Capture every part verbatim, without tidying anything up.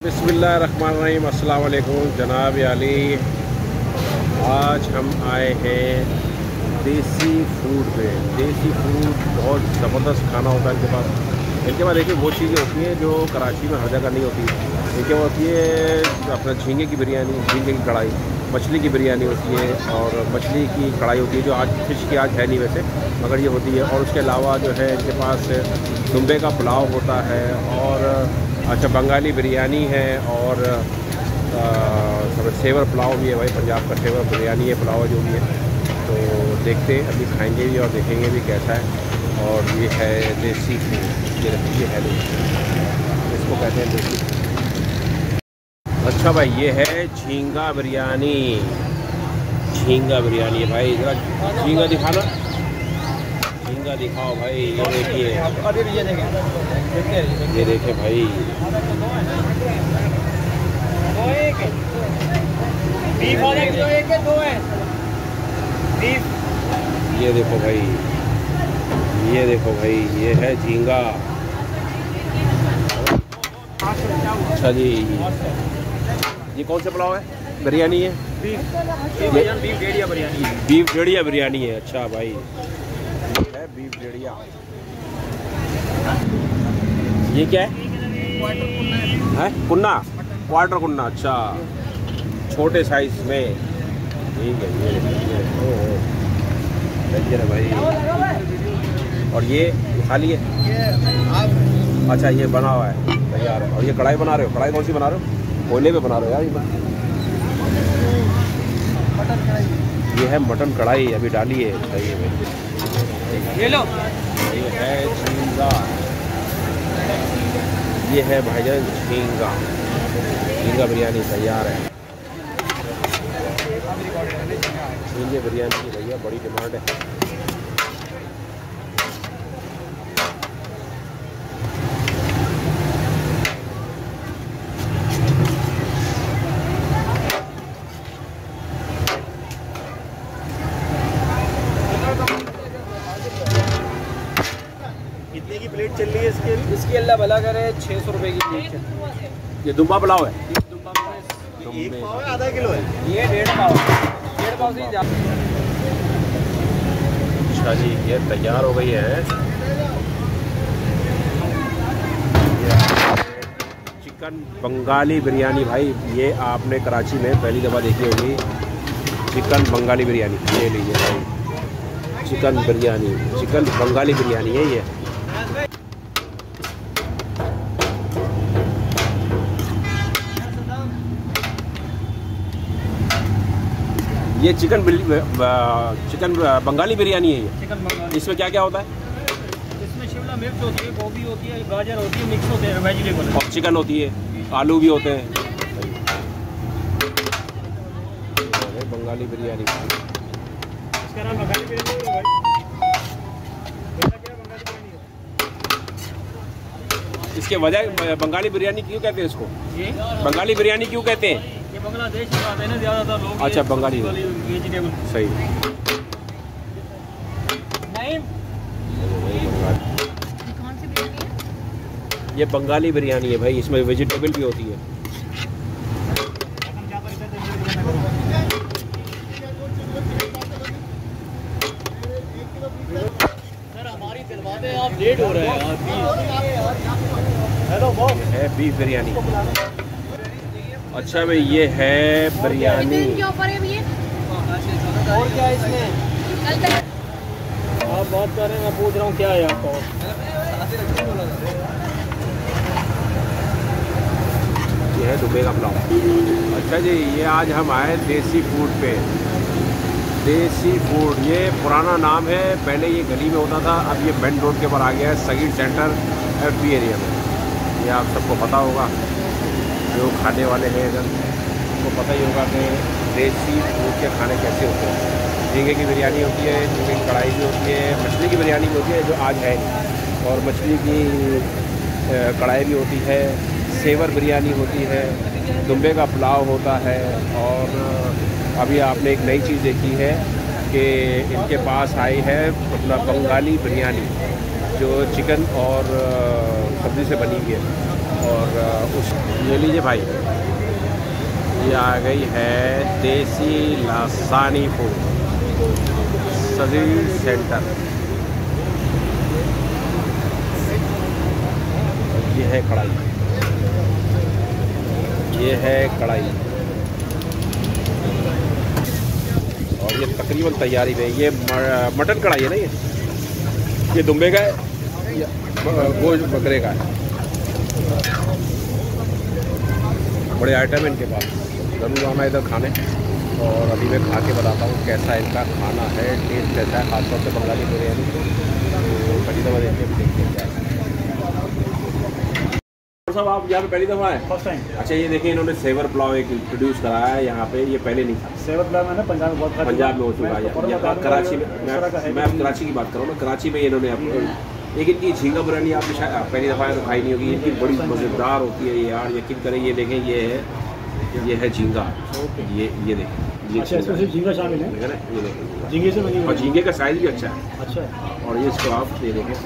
बिस्मिल्लाहिर्रहमानिर्रहीम, अस्सलाम वालेकुम जनाब अली। आज हम आए हैं देसी फूड पे। देसी फूड बहुत ज़बरदस्त खाना होता है इनके पास। इनके पास देखिए वो चीज़ें होती हैं जो कराची में हर जगह नहीं होती। इनके पास होती है अपना झींगे की बिरयानी, झींगे की कढ़ाई, मछली की बिरयानी होती है और मछली की कढ़ाई होती है जो आज फिश की आज है नहीं वैसे, मगर ये होती है। और उसके अलावा जो है इनके पास दुम्बे का पुलाव होता है और अच्छा बंगाली बिरयानी है और सब सेवर पुलाव भी है भाई, पंजाब का सेवर बिरयानी है, पुलाव जो भी है। तो देखते अभी खाएंगे भी और देखेंगे भी कैसा है। और ये है देसी फूड, ये ये है इसको कहते हैं देसी। अच्छा भाई ये है झींगा बिरयानी, झींगा बिरयानी है भाई। ज़रा झींगा दिखाना, झींगा दिखाओ भाई। ये देखिए, ये देखे भाई, ये देखो भाई, ये देखो भाई, ये है झींगा। अच्छा जी, ये कौन सा पुलाव है? बिरयानी है, बीफ डेढ़िया बिरयानी, बीफ डेढ़िया बिरयानी है। अच्छा भाई, है बीफ डेढ़िया। ये क्या है? है कुन्ना, क्वार्टर कुन्ना। अच्छा, छोटे साइज में, ठीक है। ये ये है भाई। और ये खाली है, अच्छा ये बना हुआ है तैयार है। और ये कढ़ाई बना रहे हो? कढ़ाई कौन सी बना रहे हो? कोयले पे बना रहे हो यार? ये ये है मटन कढ़ाई, अभी डाली है। सही है भाई, ये लो। ये है झींगा, ये है भाईजान झींगा, झींगा बिरयानी तैयार है। झींगे बिरयानी की भैया बड़ी डिमांड है। कितने की प्लेट चल रही है इसके? इसकी अल्लाह भला करे छः सौ रुपये की प्लेट चल रही है। ये दुम्बा पुलाव है, दुम्बा पुलाव एक पाव है, आधा किलो है? ये डेढ़ पाव, डेढ़ पाव से ज़्यादा। अच्छा जी, ये तैयार हो गई है चिकन बंगाली बिरयानी। भाई ये आपने कराची में पहली दफ़ा देखी होगी, चिकन बंगाली बिरयानी। ये लीजिए भाई, चिकन बिरयानी, चिकन बंगाली बिरयानी है ये। ये चिकन चिकन बंगाली बिरयानी है ये। चिकन बंगाली, इसमें क्या क्या होता है? इसमें शिमला मिर्च होती है, गोभी होती है, गाजर होती है, मिक्स होते हैं वेजिटेबल, और चिकन होती है, आलू भी होते हैं। बंगाली बिरयानी, इसका नाम बंगाली बिरयानी है भाई। इसके वजह बंगाली बिरयानी क्यों कहते हैं इसको? ये बंगाली बिरयानी क्यों कहते हैं? ये बांग्लादेश में आते हैं ना ज़्यादातर लोग। अच्छा बंगाली वेजिटेबल, सही। नहीं कौन सी बिरयानी है? ये बंगाली बिरयानी है भाई, इसमें वेजिटेबल भी होती है। सर हमारी दिलवाते आप लेट हो रहे हैं। हेलो बॉस, है बीफ बिरयानी। अच्छा भाई ये है बिरयानी। क्या ऑफर है भैया? और क्या है इसमें? कल तक आप बात कर रहे हैं, मैं पूछ रहा हूँ क्या है आपका? ये है दुबई का पुलाव। अच्छा जी, ये आज हम आए देसी फूड पे। देसी फूड, ये पुराना नाम है, पहले ये गली में होता था, अब ये मेन रोड के ऊपर आ गया है, Sagir centre F B area में। ये आप सबको पता होगा, जो खाने वाले हैं इधर उनको पता ही होगा कि देसी फूड के खाने कैसे होते हैं। झींगे की बिरयानी होती है, झींगे की कढ़ाई भी होती है, मछली की बिरयानी भी होती है जो आज है, और मछली की कढ़ाई भी होती है, सेवर बिरयानी होती है, दुम्बे का पुलाव होता है। और अभी आपने एक नई चीज़ देखी है कि इनके पास आई है अपना बंगाली बिरयानी, जो चिकन और सब्ज़ी से बनी हुई है। और उस ले लीजिए भाई, ये आ गई है देसी लासानी फूड सजीव सेंटर। ये है कढ़ाई, ये है कढ़ाई और ये तकरीबन तैयारी में। ये मटन कढ़ाई है ना, ये ये दुम्बे का है, गोश्त बकरे का है। बड़े आइटम है इनके पास, ज़रूर आना इधर खाने। और अभी मैं खा के बताता हूँ कैसा इनका खाना है, टेस्ट कैसा है, खासतौर से बंगाली बिरयानी। तो पहली दफ़ा देखते हैं देखते क्या है। साहब आप यहाँ पे पहली दफ़ा है? First time. अच्छा, ये देखिए इन्होंने सेवर पुलाव एक इंट्रोड्यूस कराया है यहाँ पे, ये पहले नहीं था। सेवर पुलाव है ना, पंजाब में बहुत पंजाब में हो चुका है, यहाँ कराची में। मैं मैं कराची की बात कर रहा हूँ ना, कराची में इन्होंने एक इनकी झींगा बिरयानी आपने शायद पहली दफ़ा तो खाई नहीं होगी। इनकी बड़ी मज़ेदार होती है ये यार, यकीन करें। ये देखें, ये है ये है झींगा, ये ये देखें, ये अच्छा इसमें झींगा शामिल है, देखें ना, ये देखें झींगे से बनी। और झींगे का साइज़ भी अच्छा है। अच्छा है। और ये इसको आप ये देखें,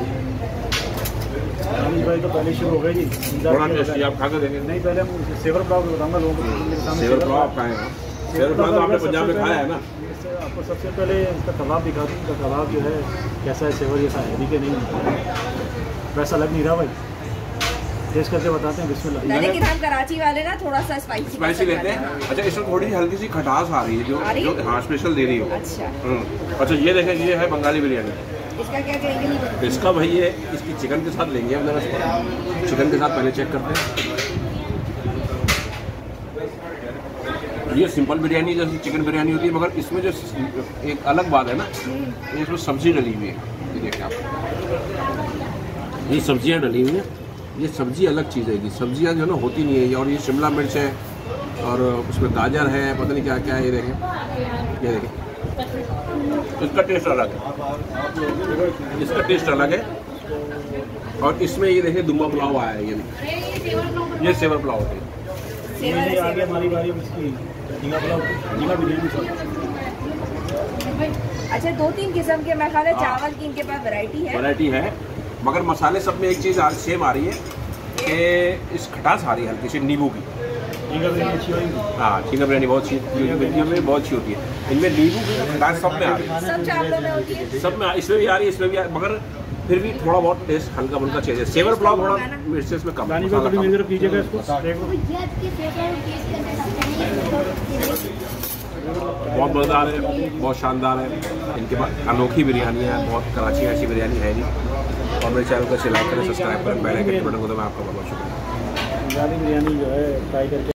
अनिल भाई तो पहले शुरू हो गई जी, थोड़ा टेस्टी आप खा कर देखें। नहीं पहले हम सेवर पुलाव बताऊँगा लोगों को। सेवर पुलाव आप खाएँ, सेवर पुलाव तो आपने पंजाब में खाया है ना। आपको सबसे पहले इसका कबाब दिखा दूँ, इसका कबाब जो है कैसा है, सेवर जैसा है कि नहीं, वैसा लग नहीं रहा भाई। टेस्ट करके बताते हैं, बिस्मिल्लाह। लेकिन हम कराची वाले ना थोड़ा सा स्पाइसी स्पाइसी लेते हैं। अच्छा, इसमें थोड़ी सी हल्की सी खटास आ रही है जो, जो हाँ स्पेशल दे रही हो। अच्छा अच्छा, ये देखें, ये है बंगाली बिरयानी। इसका क्या करेंगे? इसका भाई ये इसकी चिकन के साथ लेंगे हम जरा इसको, चिकन के साथ पहले चेक करते हैं। ये सिंपल बिरयानी जैसी चिकन बिरयानी होती है, मगर इसमें जो एक अलग बात है ना, इसमें सब्जी डली हुई है। ये देखिए आप, ये सब्जियां डली हुई हैं। ये सब्जी अलग चीज़ है, ये सब्जियां जो है ना होती नहीं है। और ये शिमला मिर्च है और उसमें गाजर है, पता नहीं क्या क्या है। ये देखें, ये देखें, इसका टेस्ट अलग है, इसका टेस्ट अलग है। और इसमें ये देखिए दुम्बा पुलाव आया है, ये देखिए, ये सेवर पुलाव होती है। आगे हमारी बारी इसकी झींगा पुलाव, झींगा बिरयानी। अच्छा, दो तीन किस्म के मैं खा रहा चावल की इनके पास वैरायटी है, वैरायटी है, मगर मसाले सब में एक चीज़ आज सेम आ रही है कि इस खटास आ रही है हल्की सी नींबू की। झींगा बिरयानी अच्छी होगी। हाँ, झींगा बिरयानी बहुत अच्छी, बिरयानी में बहुत अच्छी होती है। इनमें नींबू की खटास सब में आ रही है, सब चावलों में होती है, सब में, इसमें भी आ रही है, इसमें भी आ रही है, मगर फिर भी थोड़ा बहुत टेस्ट हल्का फुल्का चेंज है। सेवर पुलाव थोड़ा मिर्च इसमें कम, मसाला कम। मेरी तरफ कीजिएगा इसको, बहुत मज़ेदार है, बहुत शानदार है। इनके पास अनोखी बिरयानी है, बहुत कराची में ऐसी बिरयानी है नहीं। और मेरे चैनल को लाइक करें, सब्सक्राइब करें, बेल आइकन बटन को। तो मैं आपका बहुत बहुत शुक्रिया। बिरयानी जो है ट्राई करके